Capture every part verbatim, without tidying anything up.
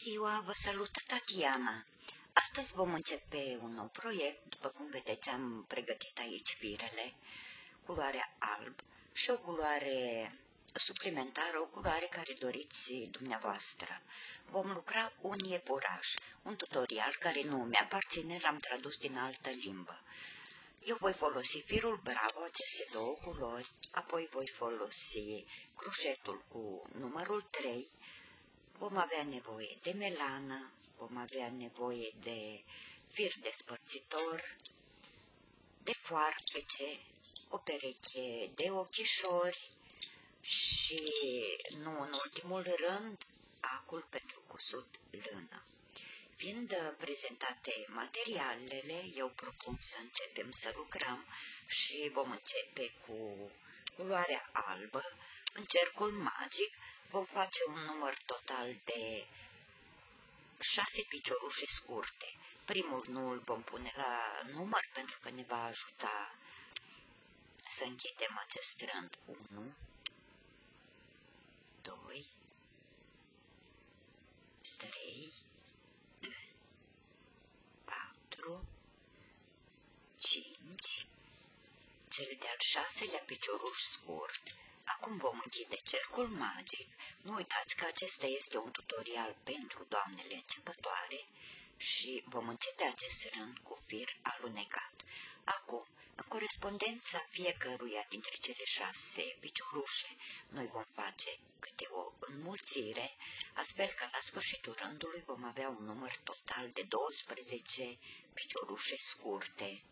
ziua, vă salută Tatiana! Astăzi vom începe un nou proiect. După cum vedeți, am pregătit aici firele, culoarea alb și o culoare suplimentară, o culoare care doriți dumneavoastră. Vom lucra un iepuraș, un tutorial care nu mi-aparține, l-am tradus din altă limbă. Eu voi folosi firul Bravo, aceste două culori, apoi voi folosi croșetul cu numărul trei, vom avea nevoie de melană, vom avea nevoie de fir despărțitor, de foarfece, o pereche de ochișori și, nu în ultimul rând, acul pentru cusut lână. Fiind prezentate materialele, eu propun să începem să lucrăm și vom începe cu culoarea albă. În cercul magic vom face un număr total de șase piciorușe scurte. Primul nu îl vom pune la număr pentru că ne va ajuta să închidem acest rând. unu, doi, trei, patru, cinci, cel de-al șaselea picioruș scurt. Acum vom închide cercul magic. Nu uitați că acesta este un tutorial pentru doamnele începătoare și vom începe acest rând cu fir alunecat. Acum, în corespondența fiecăruia dintre cele șase piciorușe, noi vom face câte o înmulțire, astfel că la sfârșitul rândului vom avea un număr total de douăsprezece piciorușe scurte.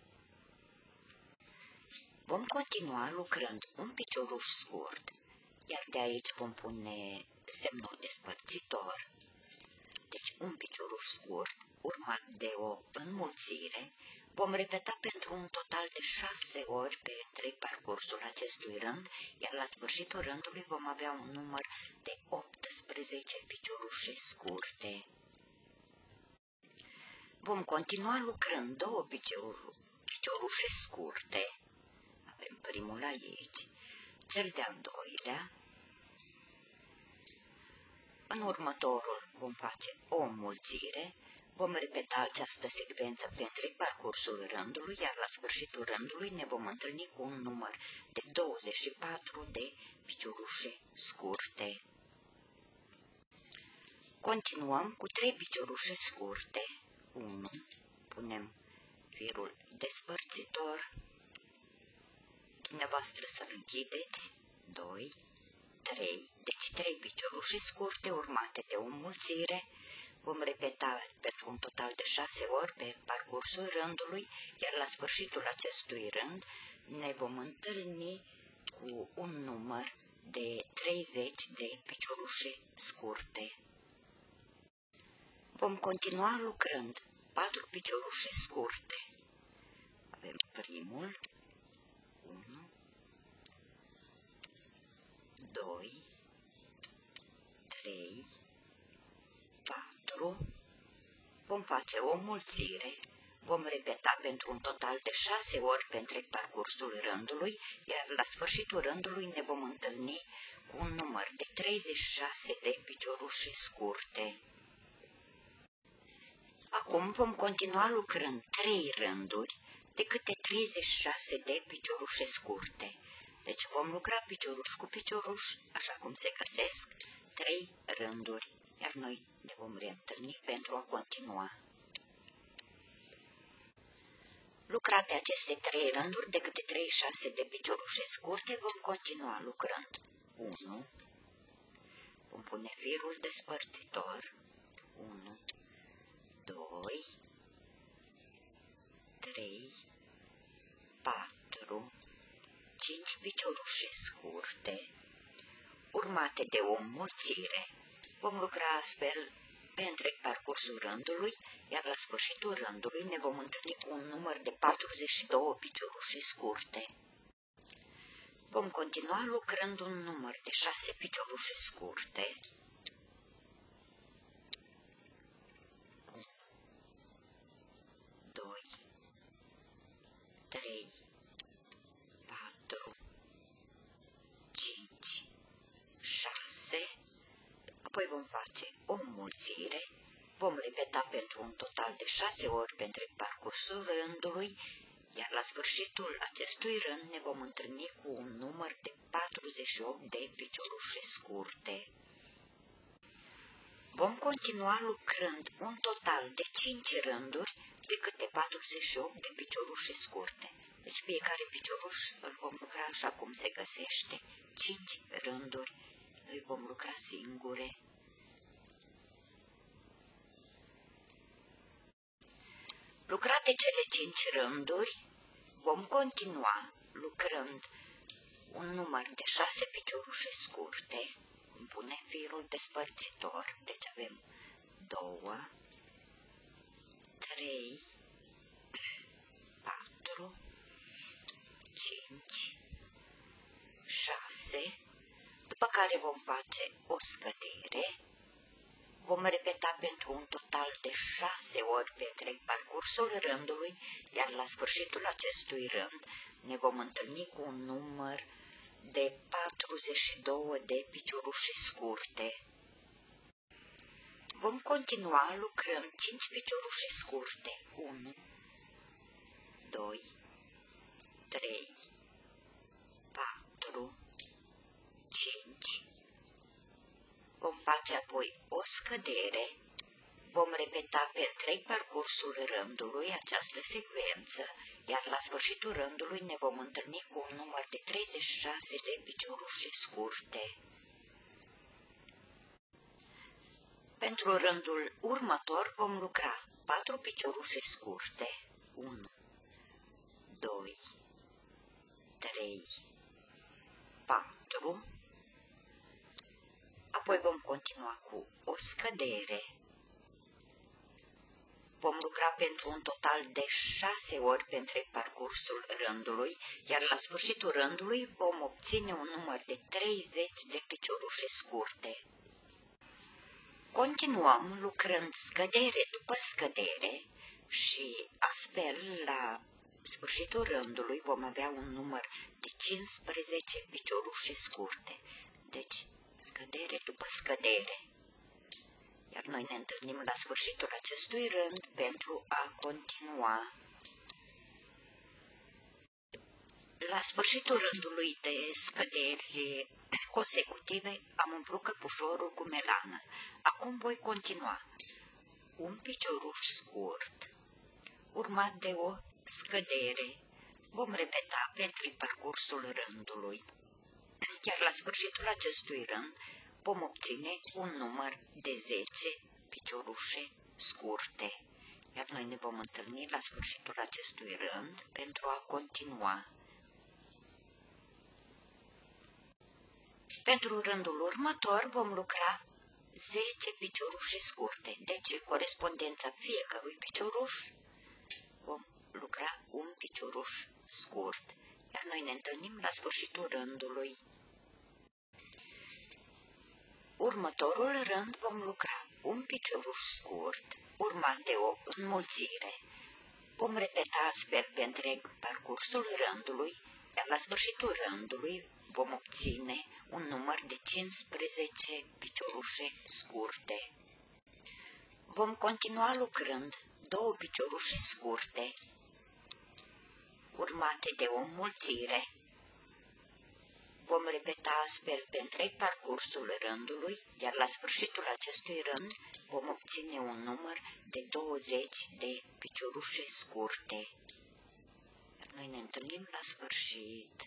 Vom continua lucrând un picioruș scurt, iar de aici vom pune semnul despărțitor, deci un picioruș scurt, urmat de o înmulțire. Vom repeta pentru un total de șase ori pe întreg parcursul acestui rând, iar la sfârșitul rândului vom avea un număr de optsprezece piciorușe scurte. Vom continua lucrând două piciorușe scurte. Avem primul aici, cel de-al doilea. În următorul vom face o înmulțire, vom repeta această secvență pe întreg parcursul rândului, iar la sfârșitul rândului ne vom întâlni cu un număr de douăzeci și patru de piciorușe scurte. Continuăm cu trei piciorușe scurte. unu. Punem firul despărțitor. Dumneavoastră să-l închideți. doi, trei, deci trei piciorușe scurte urmate de o înmulțire. Vom repeta pentru un total de șase ori pe parcursul rândului, iar la sfârșitul acestui rând ne vom întâlni cu un număr de treizeci de piciorușe scurte. Vom continua lucrând patru piciorușe scurte. Avem primul, unu, doi, trei, patru, vom face o înmulțire, vom repeta pentru un total de șase ori pe întreg parcursul rândului, iar la sfârșitul rândului ne vom întâlni cu un număr de treizeci și șase de piciorușe scurte. Acum vom continua lucrând trei rânduri de câte treizeci și șase de piciorușe scurte. Deci vom lucra picioruș cu picioruș, așa cum se găsesc, trei rânduri, iar noi ne vom reîntâlni pentru a continua. Lucrate aceste trei rânduri de câte treizeci și șase de piciorușe scurte, vom continua lucrând. unu. Vom pune firul despărțitor. unu, doi, trei, patru, cinci piciorușe scurte, urmate de o înmulțire. Vom lucra astfel pe întreg parcursul rândului, iar la sfârșitul rândului ne vom întâlni cu un număr de patruzeci și două piciorușe scurte. Vom continua lucrând un număr de șase piciorușe scurte. doi, trei, patru, cinci, șase, apoi vom face face o înmulțire. Vom repeta pentru un total de șase ori pe întreg parcursul rândului, iar la sfârșitul acestui rând ne vom întâlni cu un număr de patruzeci și opt de piciorușe scurte. Vom continua lucrând un total de cinci rânduri de câte patruzeci și opt de piciorușe scurte. Deci fiecare picioruș îl vom lucra așa cum se găsește. cinci rânduri îi vom lucra singure. Lucrate cele cinci rânduri, vom continua lucrând un număr de șase piciorușe scurte. Vom pune firul despărțitor, deci avem doi, trei, patru, cinci, șase, după care vom face o scădere. Vom repeta pentru un total de șase ori pe întreg parcursul rândului, iar la sfârșitul acestui rând ne vom întâlni cu un număr de patruzeci și doi de piciorușe scurte. Vom continua lucrând cinci piciorușe scurte. unu, doi, trei, patru, cinci. Vom face apoi o scădere. Vom repeta pe întreg parcursul rândului această secvență, iar la sfârșitul rândului ne vom întâlni cu un număr de treizeci și șase de piciorușe scurte. Pentru rândul următor vom lucra patru piciorușe scurte. unu, doi, trei, patru. Apoi vom continua cu o scădere. Vom lucra pentru un total de șase ori pe întreg parcursul rândului, iar la sfârșitul rândului vom obține un număr de treizeci de piciorușe scurte. Continuăm lucrând scădere după scădere și astfel la sfârșitul rândului vom avea un număr de cincisprezece piciorușe scurte. Deci scădere după scădere. Iar noi ne întâlnim la sfârșitul acestui rând pentru a continua. La sfârșitul rândului de scăderi consecutive am umplut căpușorul cu melană. Acum voi continua. Un picioruș scurt, urmat de o scădere. Vom repeta pe întreg parcursul rândului. Iar la sfârșitul acestui rând vom obține un număr de zece piciorușe scurte. Iar noi ne vom întâlni la sfârșitul acestui rând pentru a continua. Pentru rândul următor vom lucra zece piciorușe scurte. Deci, corespondența fiecărui picioruș vom lucra un picioruș scurt. Iar noi ne întâlnim la sfârșitul rândului. Următorul rând vom lucra un picioruș scurt, urmat de o înmulțire. Vom repeta astfel pe întreg parcursul rândului, iar la sfârșitul rândului vom obține un număr de cincisprezece piciorușe scurte. Vom continua lucrând două piciorușe scurte, urmate de o înmulțire. Vom repeta astfel pe întreg parcursul rândului, iar la sfârșitul acestui rând vom obține un număr de douăzeci de piciorușe scurte. Iar noi ne întâlnim la sfârșit.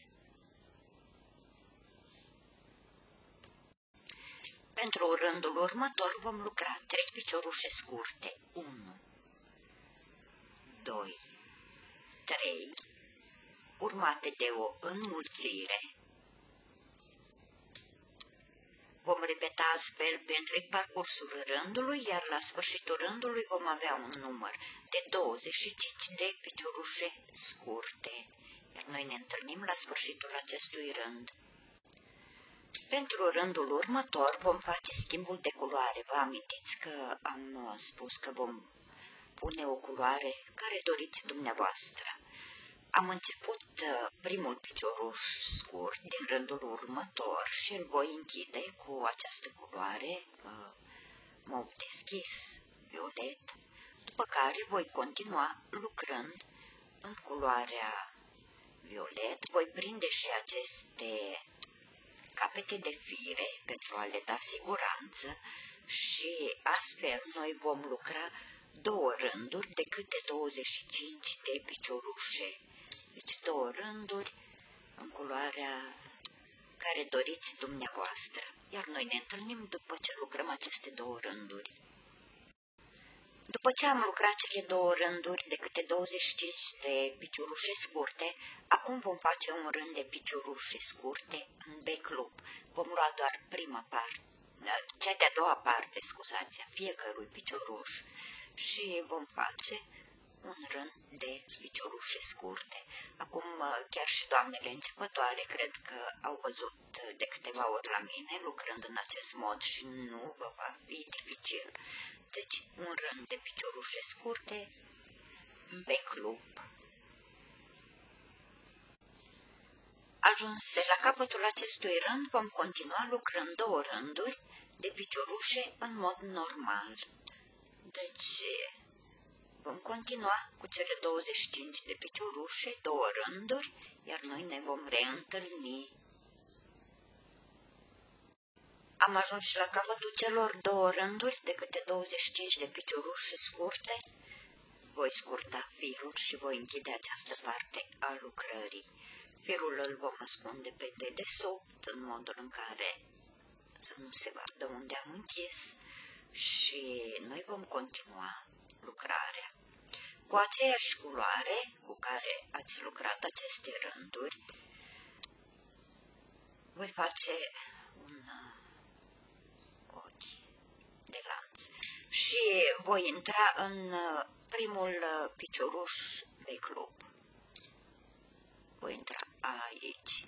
Pentru rândul următor vom lucra trei piciorușe scurte. unu, doi, trei, urmate de o înmulțire. Vom repeta astfel pe întreg parcursul rândului, iar la sfârșitul rândului vom avea un număr de douăzeci și cinci de piciorușe scurte. Iar noi ne întâlnim la sfârșitul acestui rând. Pentru rândul următor vom face schimbul de culoare. Vă amintiți că am spus că vom pune o culoare care doriți dumneavoastră. Am început primul picioruș scurt din rândul următor și îl voi închide cu această culoare mov deschis, violet, după care voi continua lucrând în culoarea violet, voi prinde și aceste capete de fire pentru a le da siguranță și astfel noi vom lucra două rânduri de câte douăzeci și cinci de piciorușe. Deci două rânduri în culoarea care doriți dumneavoastră. Iar noi ne întâlnim după ce lucrăm aceste două rânduri. După ce am lucrat cele două rânduri de câte douăzeci și cinci de piciorușe scurte, acum vom face un rând de piciorușe scurte în back loop. Vom lua doar prima parte, cea de-a doua parte, scuzați, a fiecărui picioruș și vom face un rând de piciorușe scurte. Acum chiar și doamnele începătoare cred că au văzut de câteva ori la mine lucrând în acest mod și nu vă va fi dificil. Deci un rând de piciorușe scurte, back loop. Ajunse la capătul acestui rând, vom continua lucrând două rânduri de piciorușe în mod normal. Deci vom continua cu cele douăzeci și cinci de piciorușe, două rânduri, iar noi ne vom reîntâlni. Am ajuns și la capătul celor două rânduri de câte douăzeci și cinci de piciorușe scurte. Voi scurta firul și voi închide această parte a lucrării. Firul îl vom ascunde pe dedesubt în modul în care să nu se vadă unde am închis și noi vom continua lucrarea. Cu aceeași culoare cu care ați lucrat aceste rânduri, voi face un ochi de lanț și voi intra în primul picioruș de club. Voi intra aici.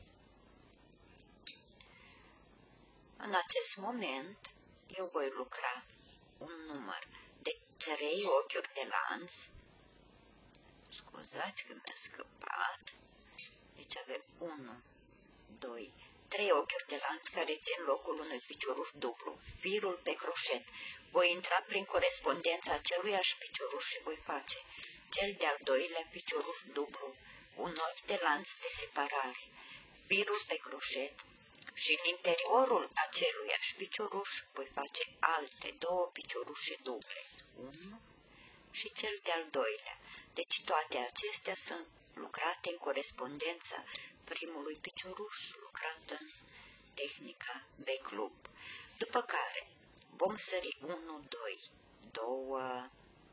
În acest moment eu voi lucra un număr de trei ochiuri de lanț. Scuzați că mi-a scăpat. Deci avem unu, doi, trei ochiuri de lanț care țin locul unui picioruș dublu. Firul pe croșet. Voi intra prin corespondența aceluiași picioruș și voi face cel de-al doilea picioruș dublu, un ochi de lanț de separare, firul pe croșet și în interiorul aceluiași picioruș voi face alte două piciorușe duble, unu și cel de-al doilea. Deci toate acestea sunt lucrate în corespondența primului picioruș lucrat în tehnica back loop. După care vom sări unu, doi, două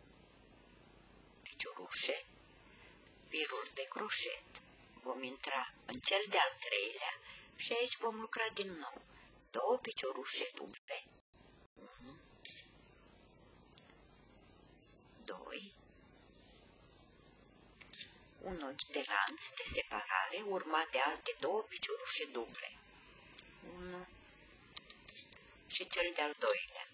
piciorușe, firul pe croșet, vom intra în cel de-al treilea și aici vom lucra din nou două piciorușe duble, unu, doi, un ochi de lanț de separare urmat de alte două piciorușe duble, unu și cel de-al doilea.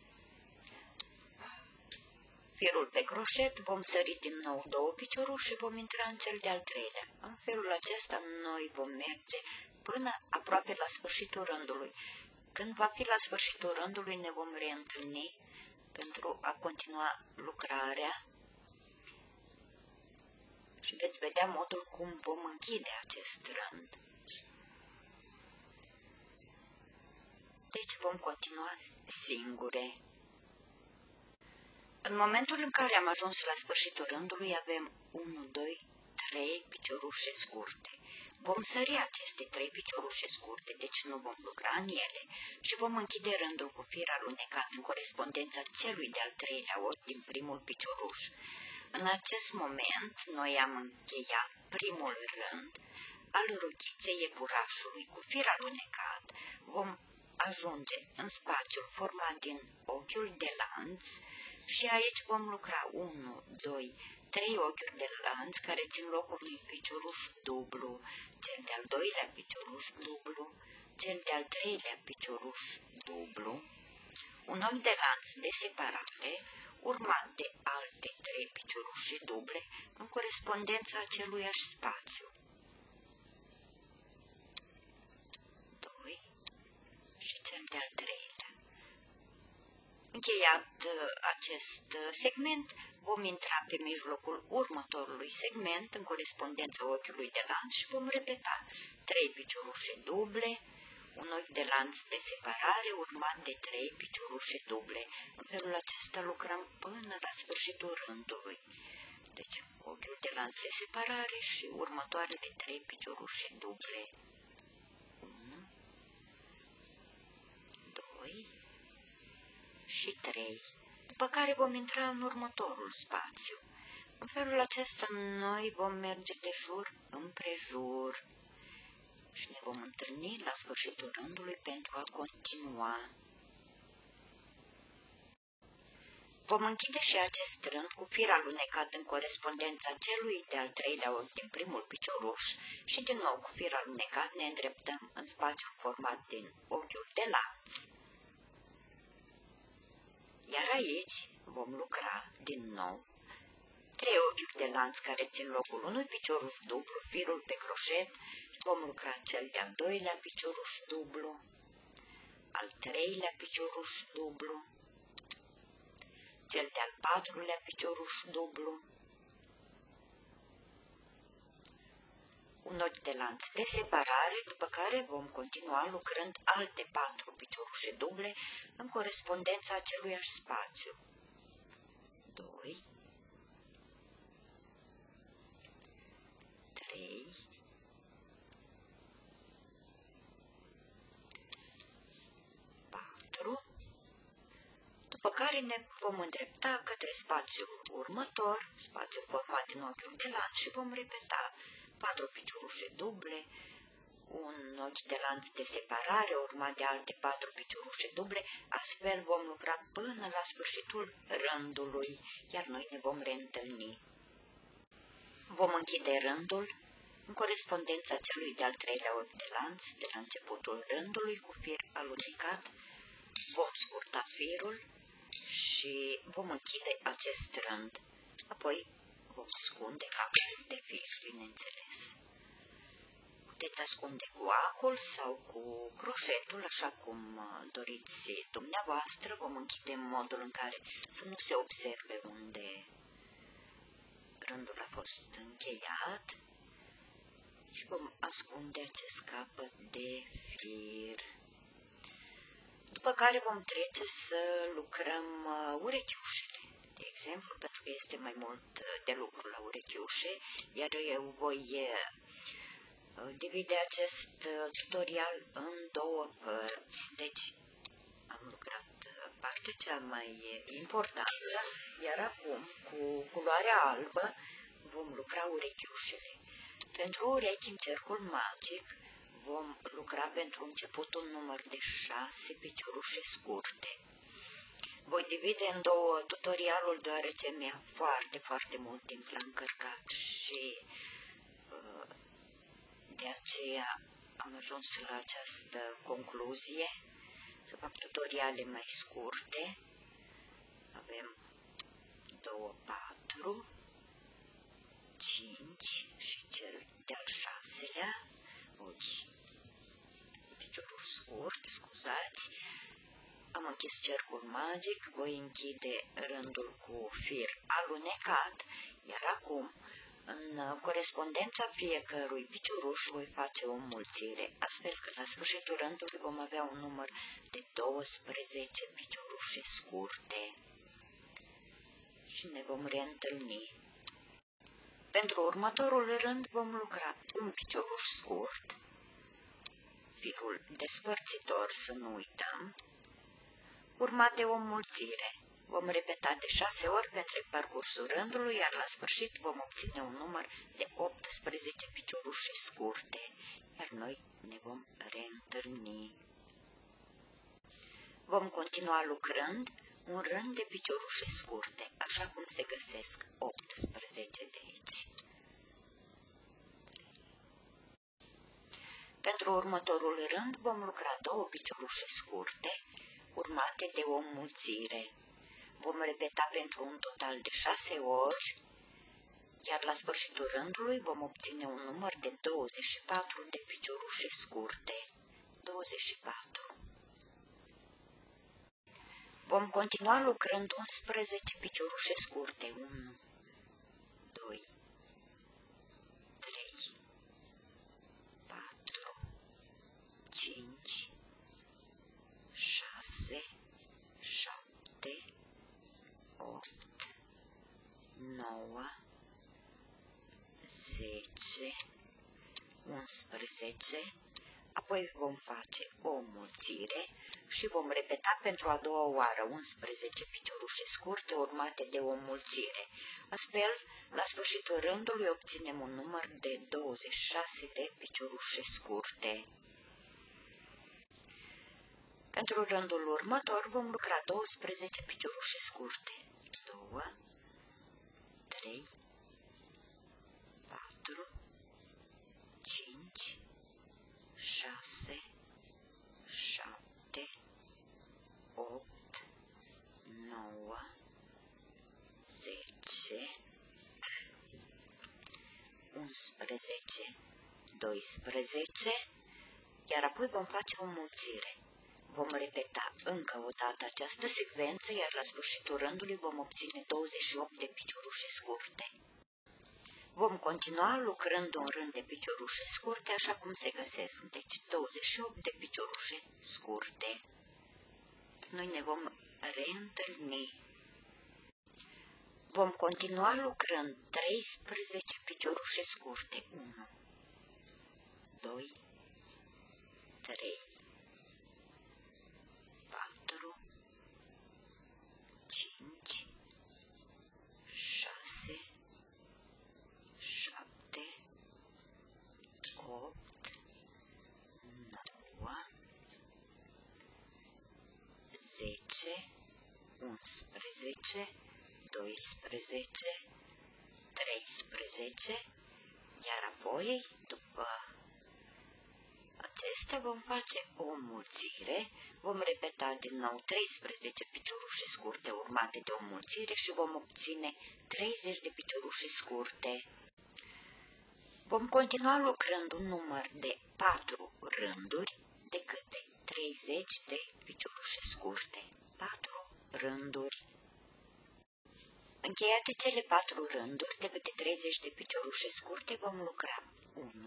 Firul pe croșet, vom sări din nou două piciorușe și vom intra în cel de-al treilea. În felul acesta noi vom merge până aproape la sfârșitul rândului. Când va fi la sfârșitul rândului ne vom reîntâlni pentru a continua lucrarea și veți vedea modul cum vom închide acest rând. Deci vom continua singure. În momentul în care am ajuns la sfârșitul rândului avem unu, doi, trei piciorușe scurte. Vom sări aceste trei piciorușe scurte, deci nu vom lucra în ele și vom închide rândul cu fir alunecat în corespondența celui de-al treilea ochi din primul picioruș. În acest moment noi am încheiat primul rând al rochiței iepurașului cu fir alunecat. Vom ajunge în spațiul format din ochiul de lanț și aici vom lucra unu, doi, trei ochiuri de lanț care țin locul unui picioruș dublu, cel de-al doilea picioruș dublu, cel de-al treilea picioruș dublu, un ochi de lanț de separare, urmat de alte trei piciorușe duble în corespondența aceluiași spațiu. doi și cel de-al treilea. încheiat acest segment, vom intra pe mijlocul următorului segment în corespondența ochiului de lanț și vom repeta trei piciorușe duble, un ochi de lanț de separare urmat de trei piciorușe duble. În felul acesta lucrăm până la sfârșitul rândului. Deci ochiul de lanț de separare și următoarele trei piciorușe duble. unu, doi și trei. După care vom intra în următorul spațiu. În felul acesta noi vom merge de jur împrejur și ne vom întâlni la sfârșitul rândului pentru a continua. Vom închide și acest rând cu fir alunecat în corespondența celui de-al treilea ochi din primul picioruș și din nou cu fir alunecat ne îndreptăm în spațiul format din ochiul de lanț. Iar aici vom lucra din nou trei ochiuri de lanț care țin locul unui picioruș dublu, firul pe croșet, vom lucra cel de-al doilea picioruș dublu, al treilea picioruș dublu, cel de-al patrulea picioruș dublu, un ochi de lanț de separare, după care vom continua lucrând alte patru piciorușe duble în corespondența aceluiași spațiu. doi, trei, patru, după care ne vom îndrepta către spațiul următor, spațiul format din ochiul de lanț și vom repeta patru piciorușe duble, un ochi de lanț de separare urmat de alte patru piciorușe duble, astfel vom lucra până la sfârșitul rândului, iar noi ne vom reîntâlni. Vom închide rândul în corespondența celui de-al treilea ochi de lanț de la începutul rândului cu fir alunecat, vom scurta firul și vom închide acest rând, apoi vom ascunde capul de fir, bineînțeles. Puteți ascunde cu acul sau cu croșetul, așa cum doriți dumneavoastră. Vom închide în modul în care să nu se observe unde rândul a fost încheiat și vom ascunde acest capăt de fir. După care vom trece să lucrăm urechiușele. De exemplu, pentru că este mai mult de lucru la urechiușe, iar eu voi divide acest tutorial în două părți. Deci am lucrat partea cea mai importantă, iar acum cu culoarea albă vom lucra urechiușele. Pentru urechi în cercul magic vom lucra pentru început un număr de șase piciorușe scurte. Voi divide în două tutorialul deoarece mi-a foarte, foarte mult timp la încărcat și uh, de aceea am ajuns la această concluzie, să fac tutoriale mai scurte. Avem doi, patru, cinci și cel de-al șaselea ochi. Picioruș scurt, scuzați. Am închis cercul magic, voi închide rândul cu fir alunecat, iar acum, în corespondența fiecărui picioruș, voi face o înmulțire, astfel că la sfârșitul rândului vom avea un număr de douăsprezece piciorușe scurte și ne vom reîntâlni. Pentru următorul rând vom lucra un picioruș scurt, firul despărțitor, să nu uităm, urmat de o înmulțire. Vom repeta de șase ori pe întreg parcursul rândului, iar la sfârșit vom obține un număr de optsprezece piciorușe scurte, iar noi ne vom reîntâlni. Vom continua lucrând un rând de piciorușe scurte, așa cum se găsesc optsprezece de aici. Pentru următorul rând vom lucra două piciorușe scurte, urmate de o înmulțire. Vom repeta pentru un total de șase ori, iar la sfârșitul rândului vom obține un număr de douăzeci și patru de piciorușe scurte. douăzeci și patru. Vom continua lucrând unsprezece piciorușe scurte. unu, doi, trei, patru, cinci, șase, șapte, opt, nouă, zece, unsprezece, apoi vom face o mulțire și vom repeta pentru a doua oară unsprezece piciorușe scurte urmate de o mulțire. Astfel, la sfârșitul rândului obținem un număr de douăzeci și șase de piciorușe scurte. Pentru rândul următor vom lucra douăsprezece piciorușe scurte. doi, trei, patru, cinci, șase, șapte, opt, nouă, zece, unsprezece, doisprezece, iar apoi vom face o mulțire. Vom repeta încă o dată această secvență, iar la sfârșitul rândului vom obține douăzeci și opt de piciorușe scurte. Vom continua lucrând un rând de piciorușe scurte așa cum se găsesc, deci douăzeci și opt de piciorușe scurte. Noi ne vom reîntâlni. Vom continua lucrând treisprezece piciorușe scurte. unu, doi, trei, patru, cinci, șase, șapte, opt, nouă, zece, unsprezece, doisprezece, treisprezece, iar apoi, după acestea, vom face o mulțire, vom repeta din nou treisprezece piciorușe scurte urmate de o mulțire și vom obține treizeci de piciorușe scurte. Vom continua lucrând un număr de patru rânduri de câte treizeci de piciorușe scurte. patru rânduri. Încheiate cele patru rânduri de câte treizeci de piciorușe scurte, vom lucra unu,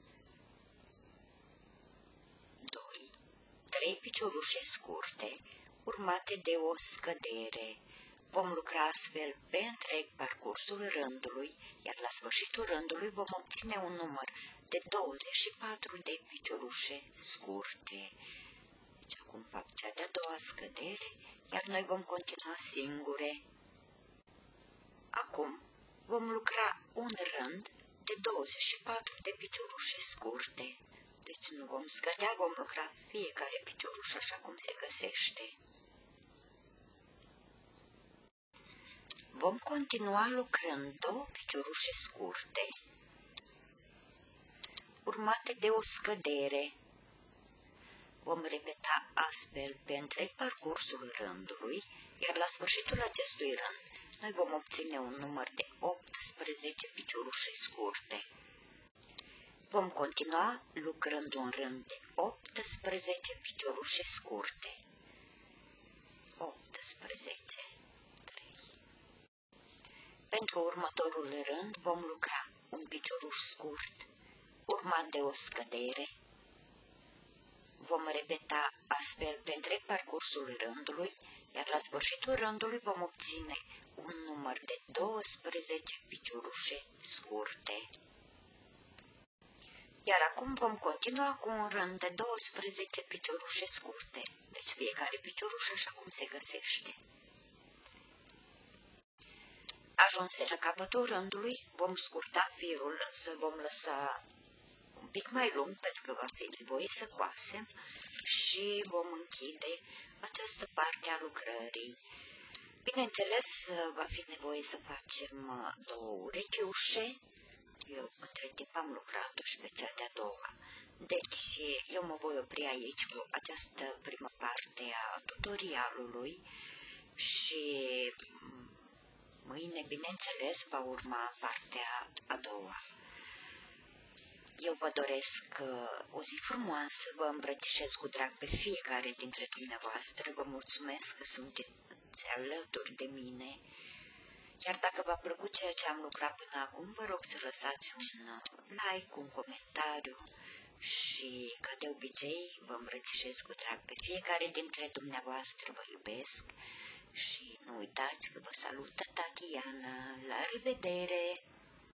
doi, trei piciorușe scurte, urmate de o scădere. Vom lucra astfel pe întreg parcursul rândului, iar la sfârșitul rândului vom obține un număr de douăzeci și patru de piciorușe scurte. Deci acum fac cea de-a doua scădere, iar noi vom continua singure. Acum vom lucra un rând de douăzeci și patru de piciorușe scurte. Deci nu vom scădea, vom lucra fiecare picioruș așa cum se găsește. Vom continua lucrând două piciorușe scurte, urmate de o scădere. Vom repeta astfel pe întreg parcursul rândului, iar la sfârșitul acestui rând noi vom obține un număr de optsprezece piciorușe scurte. Vom continua lucrând un rând de optsprezece piciorușe scurte. optsprezece. Pentru următorul rând vom lucra un picioruș scurt, urmat de o scădere. Vom repeta astfel pe întreg parcursul rândului, iar la sfârșitul rândului vom obține un număr de douăsprezece piciorușe scurte. Iar acum vom continua cu un rând de douăsprezece piciorușe scurte, deci fiecare picioruș așa cum se găsește. Ajunse la capătul rândului, vom scurta firul, însă vom lăsa un pic mai lung pentru că va fi nevoie să coasem și vom închide această parte a lucrării. Bineînțeles, va fi nevoie să facem două urechiușe. Eu între timp am lucrat și pe cea de-a doua. Deci eu mă voi opri aici cu această primă parte a tutorialului și mâine, bineînțeles, va urma partea a doua. Eu vă doresc uh, o zi frumoasă, vă îmbrățișez cu drag pe fiecare dintre dumneavoastră, vă mulțumesc că sunteți alături de mine, iar dacă v-a plăcut ceea ce am lucrat până acum, vă rog să lăsați un like, un comentariu și, ca de obicei, vă îmbrățișez cu drag pe fiecare dintre dumneavoastră, vă iubesc și nu uitați că vă salută Tatiana. La revedere!